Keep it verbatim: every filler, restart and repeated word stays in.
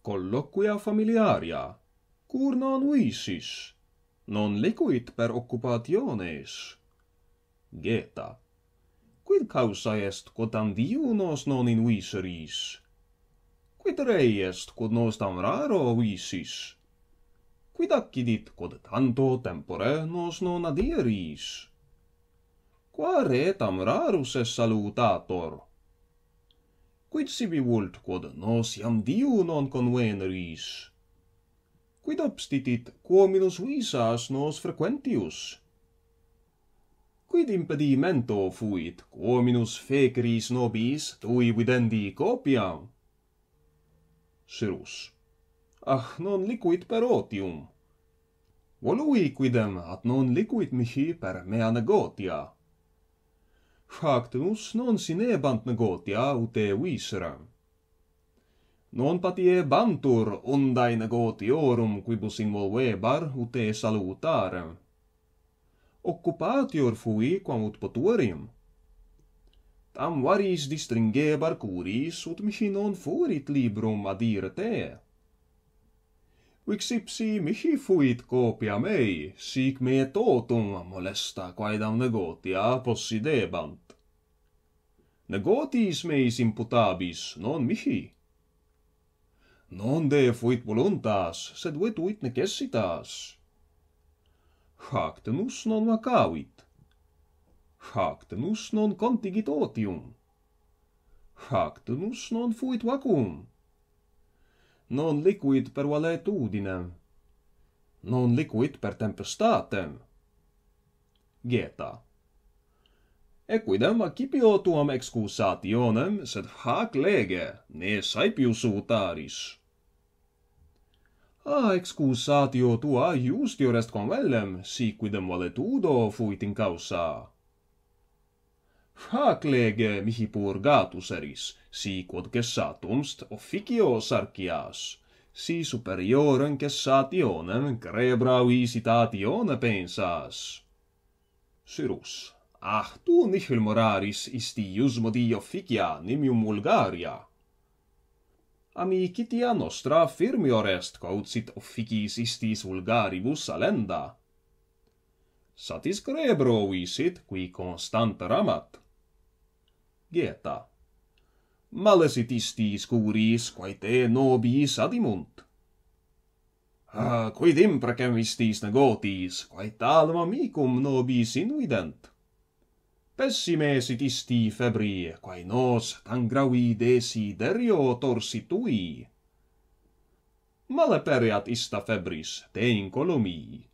Colloquia familiaria, cur non visis, non liquid per occupationes. Geta. Quid causa est quod tam diunos non in viseris? Quid rei est quod nos tam raro visis? Quid accidit quod tanto tempore nos non adieris? Quare tam rarus est salutator? Quid sibi vult quod nos iam diu non conveneris? Quid obstitit quo minus visas nos frequentius? Quid impedimento fuit quo minus feceris nobis tui videndi copiam? Syrus. Ah, non liquid per otium. Volui quidem at non liquid mihi per mea negotia. Factus non sinebant negotia ute viseram. Non patie bantur undae negotiorum quibus involvebar ute salutarem. Occupatior fui quam ut potuerim. Tam varis distringebar curis ut mihi non furit librum adire te. Vix ipsi mihi fuit copia mei, sic me totum molesta quaedam negotia possidebant. Negotis meis imputabis, non mihi. Non de fuit voluntas, sed vetuit necessitas. Hac tenus non vacavit. Hac tenus non contigit otium. Hac tenus non fuit vacuum. Non liquid per valetudinem. Non liquid per tempestatem. Geta. Equidem accipio tuam excusationem, sed hac lege, ne saepius utaris. A excusatio tua justior est convellem, si quidem valetudo fuit in causa. Hac lege mihi purgatus eris, si quod cessatumst officio sarcias, si superiorem cessationem crebra visitatione pensas. Syrus. Ah, tu nihil moraris istius modi officia nimium vulgaria. Amicitia nostra firmior est quod sit officis istis vulgaribus salenda. Satis crebro visit qui constanta ramat. Geta. Malesit istis curis quae te nobis adimunt. Ah, quid imprecem istis negotis, quae talem amicum nobis invident. Pessime sit isti febri, quae nos tan gravi desiderio torsitui. Male pereat ista febris te incolumii.